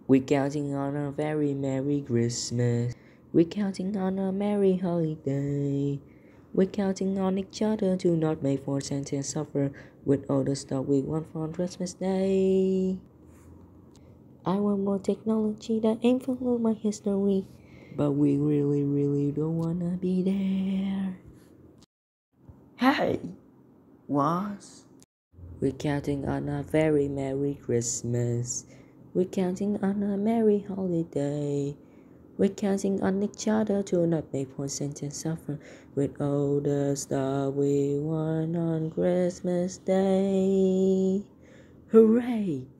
We're counting on a very Merry Christmas. We're counting on a merry holiday. We're counting on each other to not make poor Santa suffer with all the stuff we want for Christmas Day. I want more technology that ain't full of my history, but we really don't wanna be there. Hey, what? We're counting on a very Merry Christmas. We're counting on a merry holiday. We're counting on each other to not make poor Santa suffer with all the stuff we want on Christmas Day. Hooray!